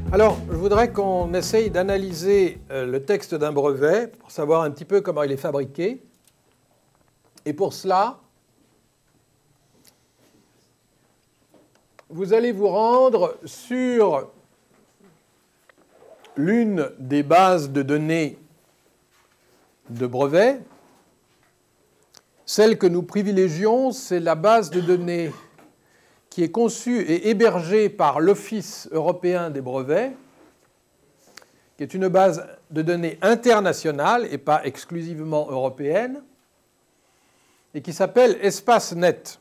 Alors, je voudrais qu'on essaye d'analyser le texte d'un brevet pour savoir un petit peu comment il est fabriqué. Et pour cela, vous allez vous rendre sur l'une des bases de données de brevets. Celle que nous privilégions, c'est la base de données qui est conçue et hébergée par l'Office européen des brevets, qui est une base de données internationale et pas exclusivement européenne, et qui s'appelle ESPACENet.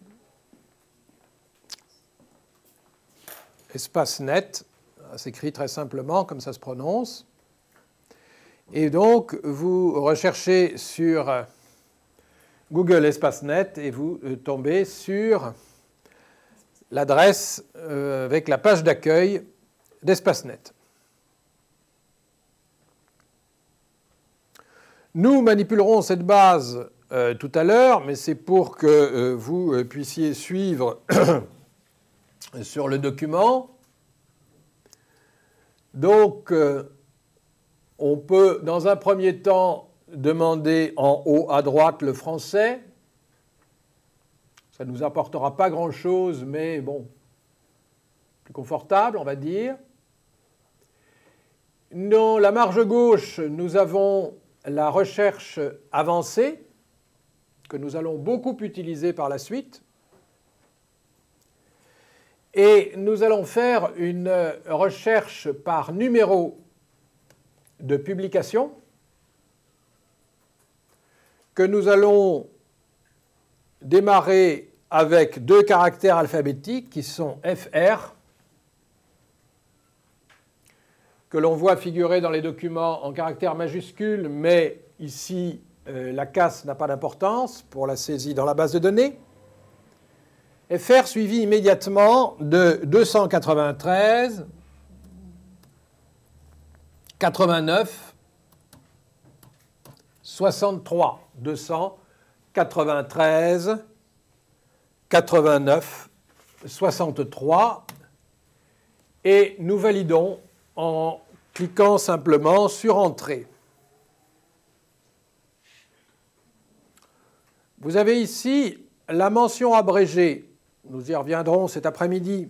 ESPACENet, ça s'écrit très simplement comme ça se prononce. Et donc, vous recherchez sur Google ESPACENet et vous tombez sur l'adresse avec la page d'accueil d'ESPACENet. Nous manipulerons cette base tout à l'heure, mais c'est pour que vous puissiez suivre sur le document. Donc, on peut, dans un premier temps, demander en haut à droite le français. Ça ne nous apportera pas grand-chose, mais bon, plus confortable, on va dire. Dans la marge gauche, nous avons la recherche avancée, que nous allons beaucoup utiliser par la suite. Et nous allons faire une recherche par numéro de publication que nous allons démarrer avec deux caractères alphabétiques qui sont FR, que l'on voit figurer dans les documents en caractères majuscules, mais ici, la casse n'a pas d'importance pour la saisie dans la base de données. FR suivi immédiatement de 293, 89, 63. 293, 89, 63. Et nous validons en cliquant simplement sur Entrée. Vous avez ici la mention abrégée, nous y reviendrons cet après-midi,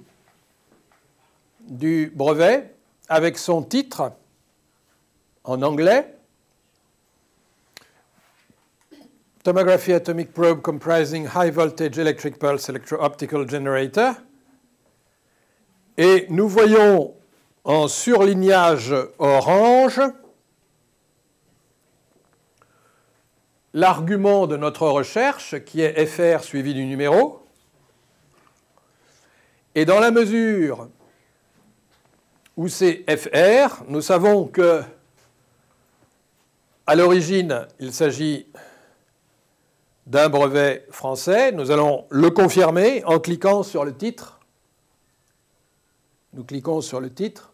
du brevet, avec son titre en anglais. Tomography Atomic Probe Comprising High Voltage Electric Pulse Electro-Optical Generator. Et nous voyons en surlignage orange l'argument de notre recherche, qui est FR suivi du numéro. Et dans la mesure où c'est FR, nous savons que, à l'origine, il s'agit d'un brevet français. Nous allons le confirmer en cliquant sur le titre. Nous cliquons sur le titre.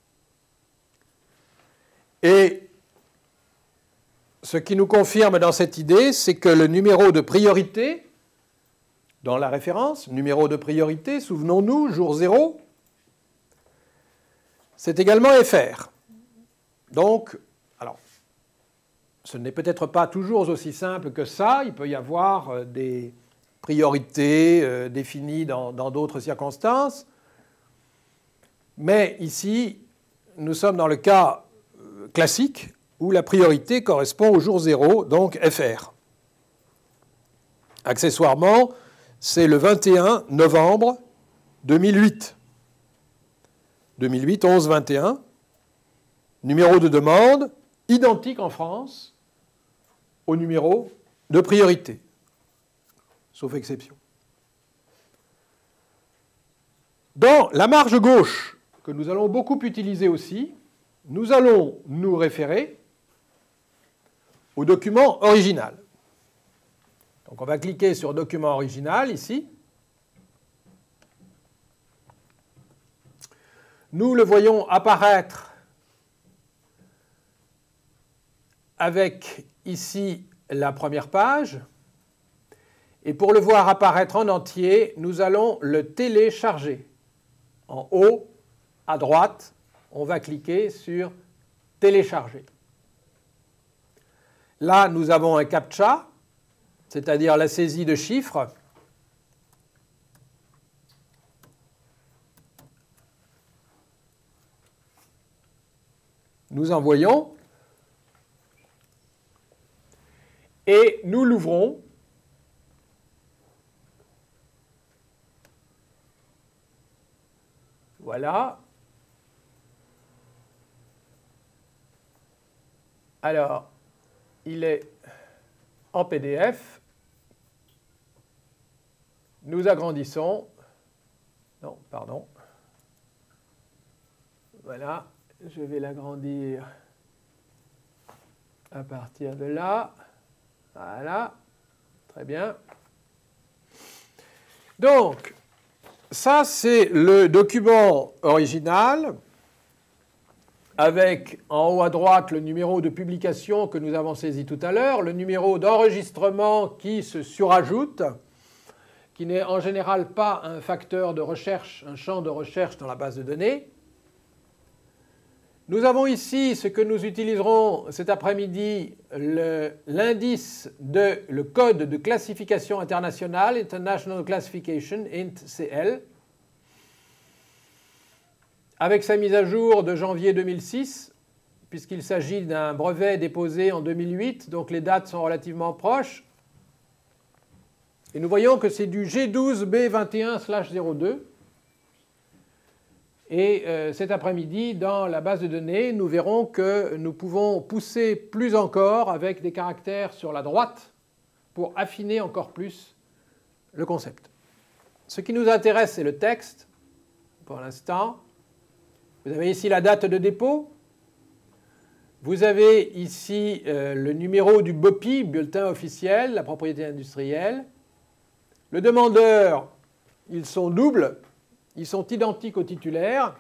Et ce qui nous confirme dans cette idée, c'est que le numéro de priorité, dans la référence, numéro de priorité, souvenons-nous, jour 0, c'est également FR. Donc, alors, ce n'est peut-être pas toujours aussi simple que ça. Il peut y avoir des priorités définies dans d'autres circonstances. Mais ici, nous sommes dans le cas classique où la priorité correspond au jour 0, donc FR. Accessoirement, c'est le 21 novembre 2008. 2008, 11-21. Numéro de demande identique en France au numéro de priorité, sauf exception. Dans la marge gauche, que nous allons beaucoup utiliser aussi, nous allons nous référer au document original. Donc on va cliquer sur Document original ici. Nous le voyons apparaître avec ici la première page. Et pour le voir apparaître en entier, nous allons le télécharger en haut à droite on va cliquer sur « Télécharger ». Là, nous avons un CAPTCHA, c'est-à-dire la saisie de chiffres. Nous envoyons et nous l'ouvrons. Voilà. Alors, il est en PDF. Nous agrandissons. Non, pardon. Voilà. Je vais l'agrandir à partir de là. Voilà. Très bien. Donc, ça, c'est le document original avec en haut à droite le numéro de publication que nous avons saisi tout à l'heure, le numéro d'enregistrement qui se surajoute, qui n'est en général pas un facteur de recherche, un champ de recherche dans la base de données. Nous avons ici ce que nous utiliserons cet après-midi, l'indice le code de classification internationale, International Classification, INT-CL, avec sa mise à jour de janvier 2006, puisqu'il s'agit d'un brevet déposé en 2008, donc les dates sont relativement proches. Et nous voyons que c'est du G12B21/02. Et cet après-midi, dans la base de données, nous verrons que nous pouvons pousser plus encore avec des caractères sur la droite pour affiner encore plus le concept. Ce qui nous intéresse, c'est le texte, pour l'instant. Vous avez ici la date de dépôt. Vous avez ici le numéro du BOPI, bulletin officiel, la propriété industrielle. Le demandeur, ils sont doubles. Ils sont identiques au titulaire.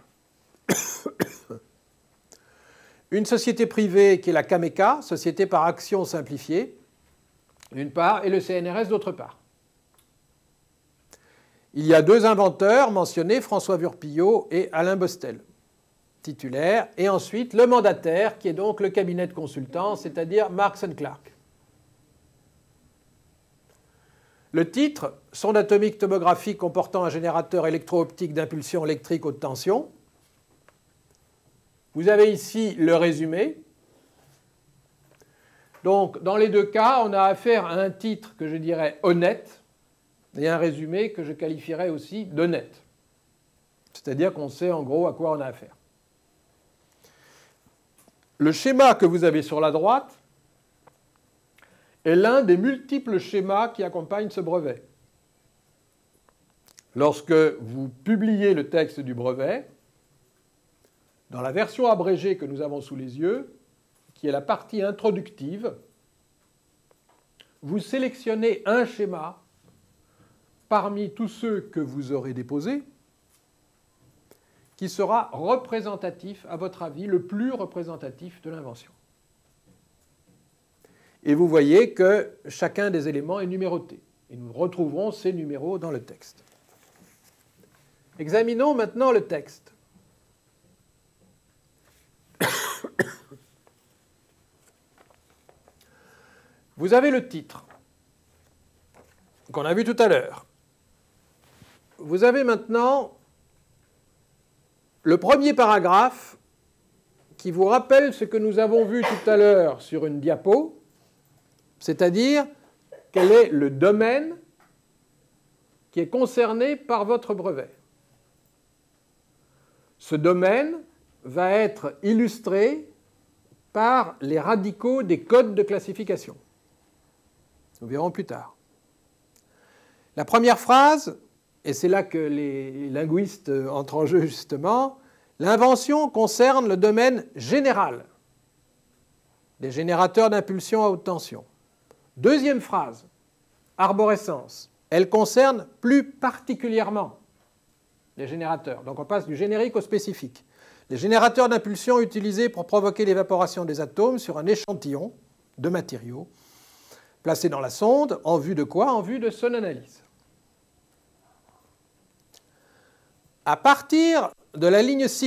Une société privée qui est la CAMECA, Société par action simplifiée, d'une part, et le CNRS d'autre part. Il y a deux inventeurs mentionnés, François Vurpillot et Alain Bostel, titulaires, et ensuite le mandataire, qui est donc le cabinet de consultants, c'est-à-dire Marks & Clark. Le titre, sonde atomique tomographique comportant un générateur électro-optique d'impulsion électrique haute tension. Vous avez ici le résumé. Donc, dans les deux cas, on a affaire à un titre que je dirais honnête et un résumé que je qualifierais aussi d'honnête. C'est-à-dire qu'on sait en gros à quoi on a affaire. Le schéma que vous avez sur la droite est l'un des multiples schémas qui accompagnent ce brevet. Lorsque vous publiez le texte du brevet, dans la version abrégée que nous avons sous les yeux, qui est la partie introductive, vous sélectionnez un schéma parmi tous ceux que vous aurez déposés qui sera représentatif, à votre avis, le plus représentatif de l'invention. Et vous voyez que chacun des éléments est numéroté. Et nous retrouverons ces numéros dans le texte. Examinons maintenant le texte. Vous avez le titre qu'on a vu tout à l'heure. Vous avez maintenant le premier paragraphe qui vous rappelle ce que nous avons vu tout à l'heure sur une diapo, c'est-à-dire quel est le domaine qui est concerné par votre brevet. Ce domaine va être illustré par les radicaux des codes de classification. Nous verrons plus tard. La première phrase, et c'est là que les linguistes entrent en jeu justement, l'invention concerne le domaine général des générateurs d'impulsion à haute tension. Deuxième phrase, arborescence, elle concerne plus particulièrement les générateurs. Donc on passe du générique au spécifique. Les générateurs d'impulsion utilisés pour provoquer l'évaporation des atomes sur un échantillon de matériaux placé dans la sonde, en vue de quoi? En vue de son analyse. À partir de la ligne 6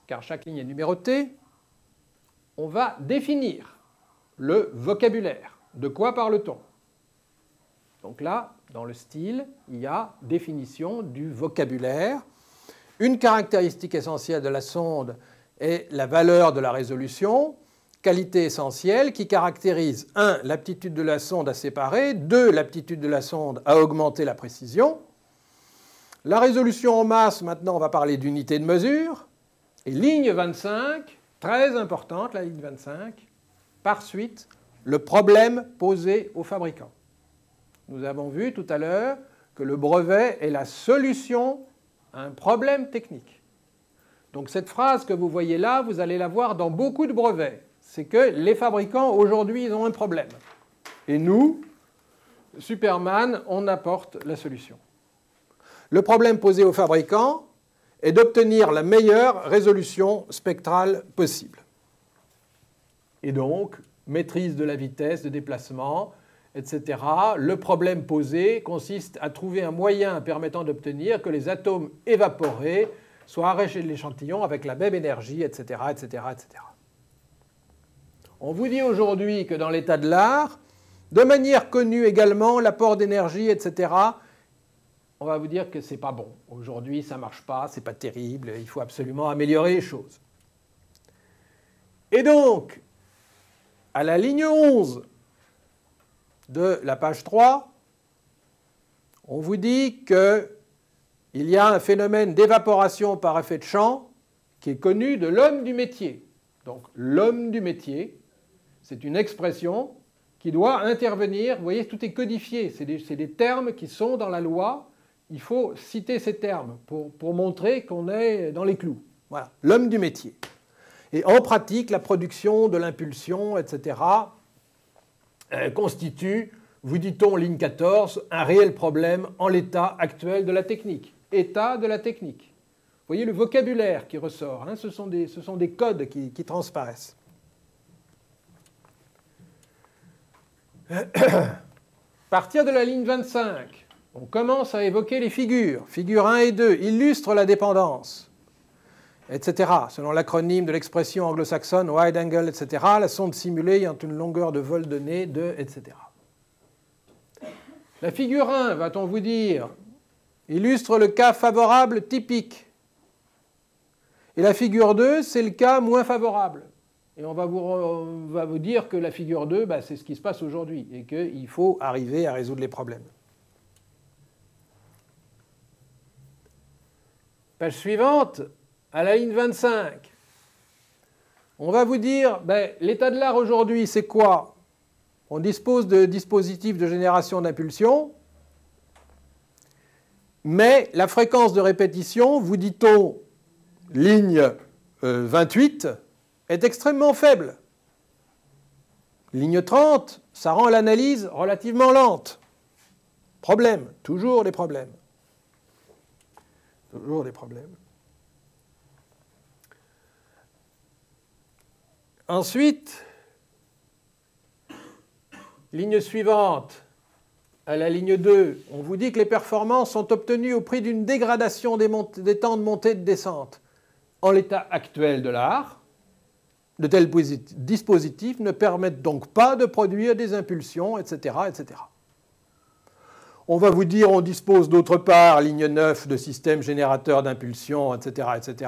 car chaque ligne est numérotée, on va définir le vocabulaire. De quoi parle-t-on? Donc là, dans le style, il y a définition du vocabulaire. Une caractéristique essentielle de la sonde est la valeur de la résolution, qualité essentielle qui caractérise 1. L'aptitude de la sonde à séparer, 2. L'aptitude de la sonde à augmenter la précision. La résolution en masse, maintenant on va parler d'unité de mesure. Et ligne 25, très importante la ligne 25, par suite, le problème posé au fabricant. Nous avons vu tout à l'heure que le brevet est la solution à un problème technique. Donc cette phrase que vous voyez là, vous allez la voir dans beaucoup de brevets. C'est que les fabricants, aujourd'hui, ils ont un problème. Et nous, Superman, on apporte la solution. Le problème posé aux fabricants est d'obtenir la meilleure résolution spectrale possible. Et donc, maîtrise de la vitesse de déplacement, etc. Le problème posé consiste à trouver un moyen permettant d'obtenir que les atomes évaporés soient arrachés de l'échantillon avec la même énergie, etc., etc., etc. On vous dit aujourd'hui que dans l'état de l'art, de manière connue également, l'apport d'énergie, etc., on va vous dire que ce n'est pas bon. Aujourd'hui, ça ne marche pas, ce n'est pas terrible, il faut absolument améliorer les choses. Et donc, à la ligne 11 de la page 3, on vous dit qu'il y a un phénomène d'évaporation par effet de champ qui est connu de l'homme du métier. Donc l'homme du métier, c'est une expression qui doit intervenir. Vous voyez, tout est codifié, c'est des termes qui sont dans la loi. Il faut citer ces termes pour montrer qu'on est dans les clous. Voilà, l'homme du métier. Et en pratique, la production de l'impulsion, etc., constitue, vous dit-on, ligne 14, un réel problème en l'état actuel de la technique. État de la technique. Vous voyez le vocabulaire qui ressort, hein, ce sont des codes qui transparaissent. À partir de la ligne 25, on commence à évoquer les figures. Figures 1 et 2 illustrent la dépendance, etc. Selon l'acronyme de l'expression anglo-saxonne wide angle, etc., la sonde simulée ayant une longueur de vol donnée de, etc. La figure 1, va-t-on vous dire, illustre le cas favorable typique. Et la figure 2, c'est le cas moins favorable. Et on va vous dire que la figure 2, c'est ce qui se passe aujourd'hui et qu'il faut arriver à résoudre les problèmes. Page suivante, à la ligne 25. On va vous dire, l'état de l'art aujourd'hui, c'est quoi? On dispose de dispositifs de génération d'impulsion, mais la fréquence de répétition, vous dit-on, ligne 28, est extrêmement faible. Ligne 30, ça rend l'analyse relativement lente. Problème, toujours des problèmes. Toujours des problèmes. Ensuite, ligne suivante, à la ligne 2, on vous dit que les performances sont obtenues au prix d'une dégradation des temps de montée et de descente. En l'état actuel de l'art, de tels dispositifs ne permettent donc pas de produire des impulsions, etc., etc. On va vous dire, on dispose d'autre part, ligne 9, de systèmes générateurs d'impulsions, etc., etc.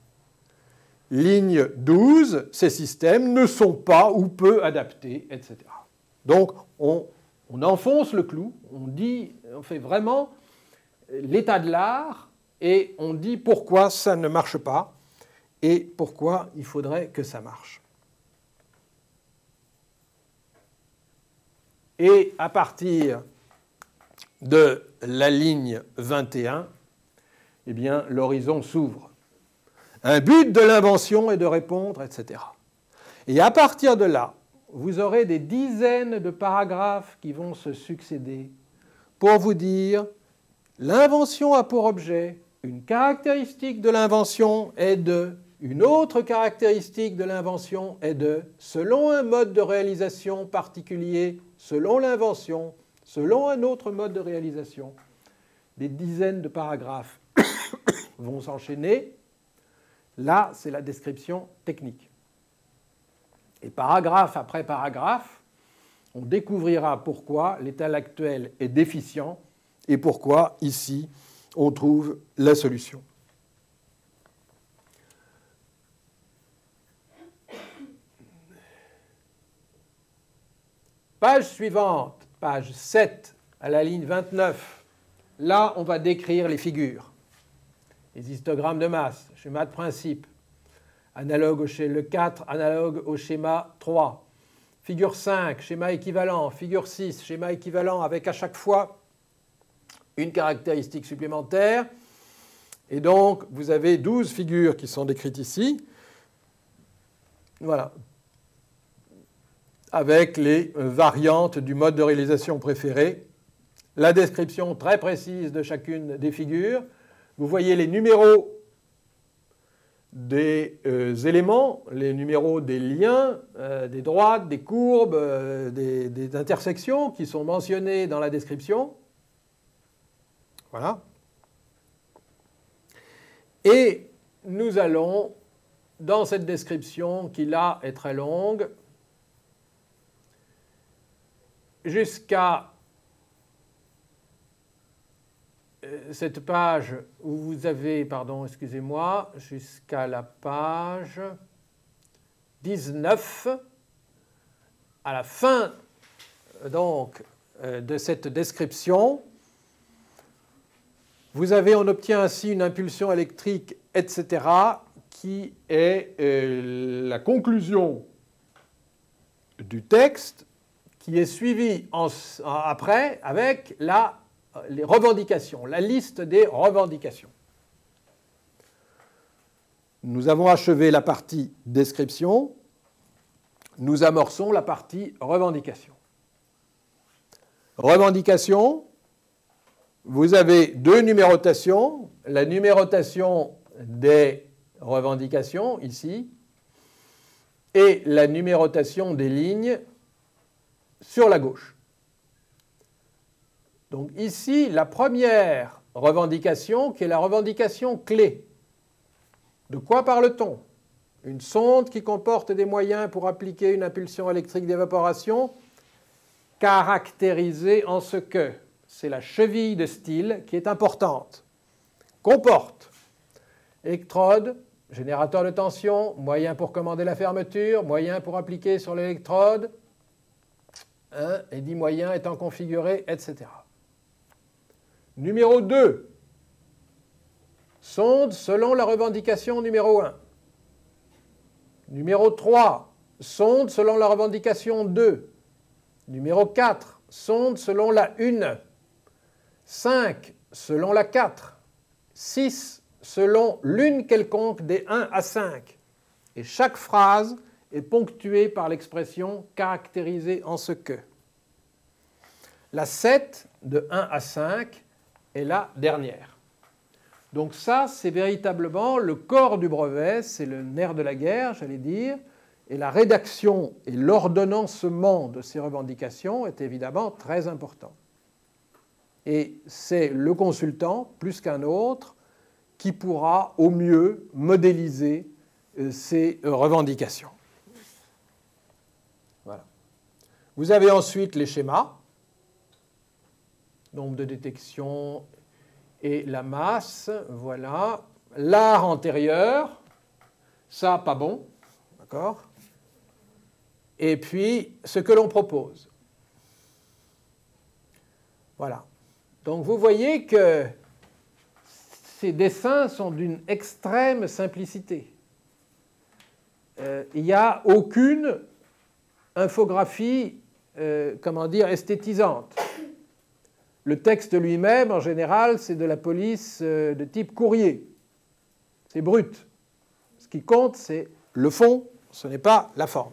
Ligne 12, ces systèmes ne sont pas ou peu adaptés, etc. Donc, on enfonce le clou, on fait vraiment l'état de l'art et on dit pourquoi ça ne marche pas et pourquoi il faudrait que ça marche. Et à partir de la ligne 21, eh bien, l'horizon s'ouvre. Un but de l'invention est de répondre, etc. Et à partir de là, vous aurez des dizaines de paragraphes qui vont se succéder pour vous dire l'invention a pour objet, une caractéristique de l'invention est de, une autre caractéristique de l'invention est de, selon un mode de réalisation particulier, selon l'invention, selon un autre mode de réalisation. Des dizaines de paragraphes vont s'enchaîner. Là, c'est la description technique. Et paragraphe après paragraphe, on découvrira pourquoi l'étal actuel est déficient et pourquoi, ici, on trouve la solution. Page suivante, page 7, à la ligne 29. Là, on va décrire les figures. Les histogrammes de masse, schéma de principe, analogue au schéma 4, analogue au schéma 3. Figure 5, schéma équivalent. Figure 6, schéma équivalent avec à chaque fois une caractéristique supplémentaire. Et donc, vous avez 12 figures qui sont décrites ici. Voilà. Avec les variantes du mode de réalisation préféré. La description très précise de chacune des figures. Vous voyez les numéros des éléments, les numéros des liens, des droites, des courbes, des intersections qui sont mentionnés dans la description. Voilà. Et nous allons, dans cette description qui là est très longue, jusqu'à cette page où vous avez, pardon, excusez-moi, jusqu'à la page 19, à la fin donc de cette description, vous avez, on obtient ainsi une impulsion électrique, etc., qui est la conclusion du texte qui est suivie après avec les revendications, la liste des revendications. Nous avons achevé la partie description, nous amorçons la partie revendication. Revendication, vous avez deux numérotations, la numérotation des revendications, ici, et la numérotation des lignes sur la gauche. Donc ici, la première revendication, qui est la revendication clé. De quoi parle-t-on? Une sonde qui comporte des moyens pour appliquer une impulsion électrique d'évaporation, caractérisée en ce que c'est la cheville de style qui est importante. Comporte électrode, générateur de tension, moyen pour commander la fermeture, moyen pour appliquer sur l'électrode, et dit moyen étant configuré, etc. Numéro 2, sonde selon la revendication numéro 1. Numéro 3, sonde selon la revendication 2. Numéro 4, sonde selon la 1. 5, selon la 4. 6, selon l'une quelconque des 1 à 5. Et chaque phrase est ponctuée par l'expression caractérisée en ce que. La 7, de 1 à 5, est la dernière. Donc ça, c'est véritablement le corps du brevet, c'est le nerf de la guerre, j'allais dire, et la rédaction et l'ordonnancement de ces revendications est évidemment très important. Et c'est le consultant, plus qu'un autre, qui pourra au mieux modéliser ces revendications. Voilà. Vous avez ensuite les schémas, nombre de détections et la masse, voilà. L'art antérieur, ça, pas bon, d'accord? Et puis, ce que l'on propose. Voilà. Donc, vous voyez que ces dessins sont d'une extrême simplicité. Il n'y a aucune infographie, esthétisante. Le texte lui-même, en général, c'est de la police de type courrier. C'est brut. Ce qui compte, c'est le fond, ce n'est pas la forme.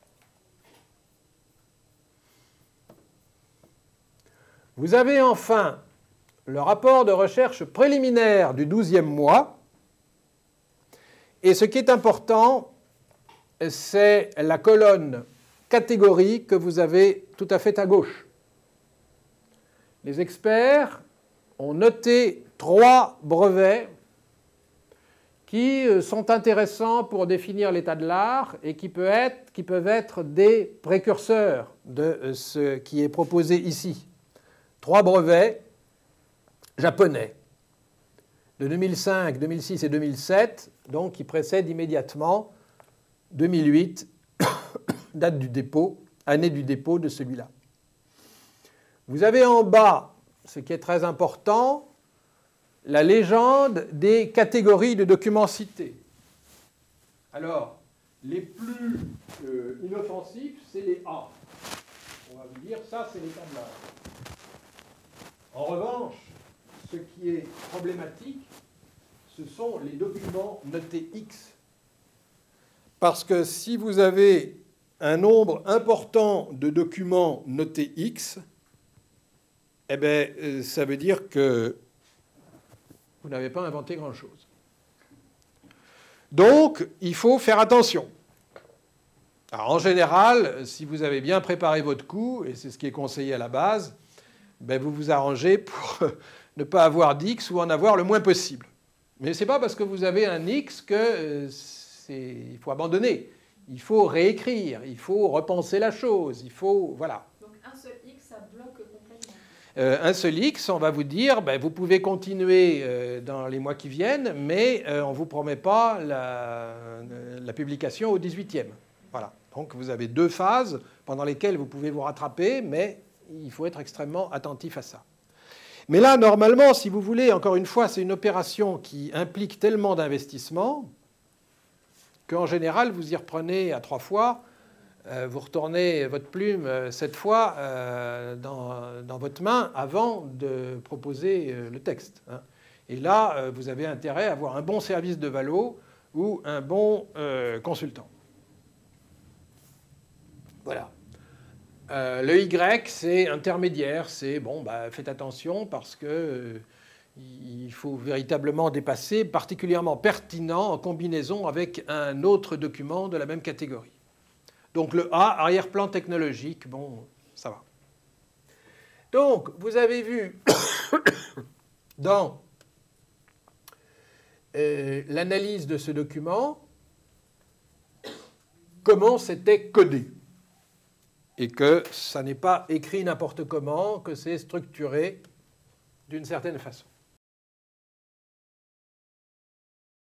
Vous avez enfin le rapport de recherche préliminaire du 12e mois. Et ce qui est important, c'est la colonne catégorie que vous avez tout à fait à gauche. Les experts ont noté 3 brevets qui sont intéressants pour définir l'état de l'art et qui peuvent être des précurseurs de ce qui est proposé ici. 3 brevets japonais de 2005, 2006 et 2007, donc qui précèdent immédiatement 2008, date du dépôt, année du dépôt de celui-là. Vous avez en bas, ce qui est très important, la légende des catégories de documents cités. Alors, les plus inoffensifs, c'est les A. On va vous dire, ça, c'est l'état de l'art. En revanche, ce qui est problématique, ce sont les documents notés X. Parce que si vous avez un nombre important de documents notés X, eh bien, ça veut dire que vous n'avez pas inventé grand-chose. Donc, il faut faire attention. Alors, en général, si vous avez bien préparé votre coup, et c'est ce qui est conseillé à la base, ben vous vous arrangez pour ne pas avoir d'X ou en avoir le moins possible. Mais ce n'est pas parce que vous avez un X qu'il faut abandonner. Il faut réécrire, il faut repenser la chose, il faut... Voilà. Donc un seul X, ça bloque complètement. Un seul X, on va vous dire, ben, vous pouvez continuer dans les mois qui viennent, mais on ne vous promet pas la publication au 18e. Voilà. Donc vous avez 2 phases pendant lesquelles vous pouvez vous rattraper, mais il faut être extrêmement attentif à ça. Mais là, normalement, si vous voulez, encore une fois, c'est une opération qui implique tellement d'investissement qu'en général, vous y reprenez à 3 fois, vous retournez votre plume 7 fois dans votre main avant de proposer le texte. Et là, vous avez intérêt à avoir un bon service de valo ou un bon consultant. Voilà. Le Y, c'est intermédiaire, c'est bon, bah, faites attention parce que il faut véritablement dépasser, particulièrement pertinent en combinaison avec un autre document de la même catégorie. Donc le A, arrière-plan technologique, bon, ça va. Donc, vous avez vu dans l'analyse de ce document comment c'était codé. Et que ça n'est pas écrit n'importe comment, que c'est structuré d'une certaine façon.